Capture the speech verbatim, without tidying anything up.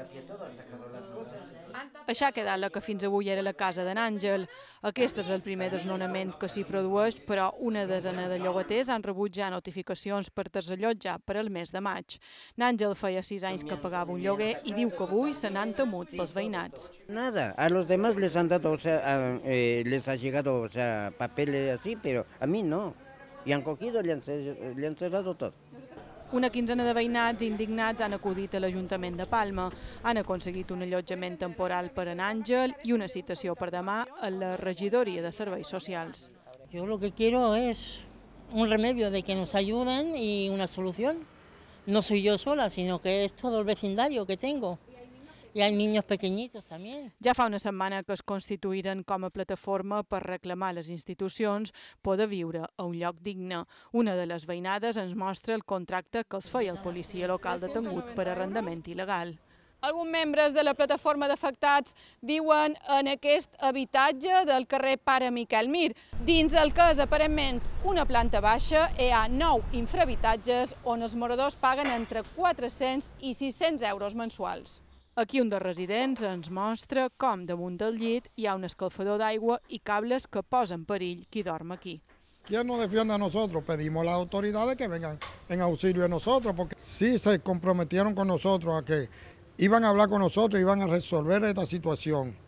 Això ha quedat la que fins avui era la casa de n'Àngel. Aquest és el primer desnonament que s'hi produeix, però una desena de llogaters han rebut ja notificacions per desallotjar per al mes de maig. N'Àngel feia sis anys que pagava un lloguer i diu que avui se n'han temut pels veïnats. Nada, a los demás les han dado, o sea, eh, les ha llegado, o sea, papeles así, pero a mí no. Y han cogido, le han, le han cerrado todo. Una quinzena de veïnats indignats han acudit a l'Ajuntament de Palma. Han aconseguit un allotjament temporal per a n'Àngel i una citació per demà a la regidoria de serveis socials. Yo lo que quiero es un remedio de que nos ayuden y una solución. No soy yo sola, sino que es todo el vecindario que tengo. Y hay niños pequeñitos también. Ja fa una setmana que es constituïren com a plataforma per reclamar a les institucions poder viure a un lloc digne. Una de les veïnades ens mostra el contracte que els feia el policia local detengut per arrendament il·legal. Alguns membres de la plataforma d'afectats viuen en aquest habitatge del carrer Pare Miquel Mir. Dins el que és aparentment una planta baixa hi ha nou infrahabitatges on els moradors paguen entre quatre-cents i sis-cents euros mensuals. Aquí un dels residents ens mostra com damunt del llit hi ha un escalfador d'aigua i cables que posen en perill qui dorm aquí. ¿Quién nos defiende a nosotros? Pedimos a las autoridades que vengan en auxilio de nosotros, porque sí se comprometieron con nosotros a que iban a hablar con nosotros y iban a resolver esta situación.